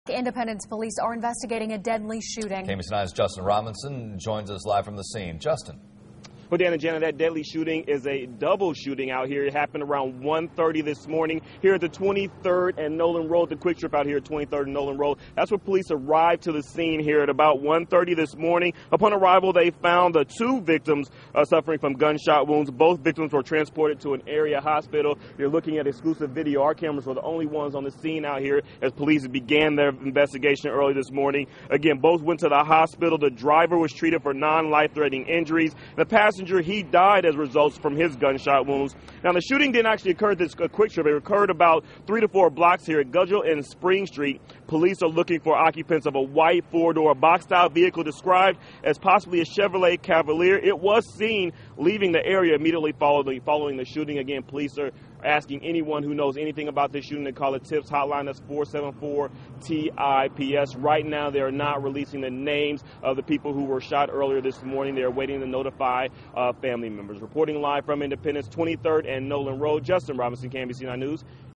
Independence police are investigating a deadly shooting. KMBC 9's Justin Robinson joins us live from the scene. Justin. Well, Dan and Jana, that deadly shooting is a double shooting out here. It happened around 1:30 this morning here at the 23rd and Nolan Road, the quick trip out here at 23rd and Nolan Road. That's where police arrived to the scene here at about 1:30 this morning. Upon arrival, they found the two victims suffering from gunshot wounds. Both victims were transported to an area hospital. You're looking at exclusive video. Our cameras were the only ones on the scene out here as police began their investigation early this morning. Again, both went to the hospital. The driver was treated for non-life-threatening injuries. The passenger, he died as results from his gunshot wounds. Now, the shooting didn't actually occur at this quick trip. It occurred about 3 to 4 blocks here at Gudgel and Spring Street. Police are looking for occupants of a white four-door box-style vehicle described as possibly a Chevrolet Cavalier. It was seen leaving the area immediately following the shooting. Again, police are asking anyone who knows anything about this shooting to call a TIPS hotline. That's 474-TIPS. Right now, they are not releasing the names of the people who were shot earlier this morning. They are waiting to notify family members. Reporting live from Independence, 23rd and Nolan Road, Justin Robinson, KMBC 9 News.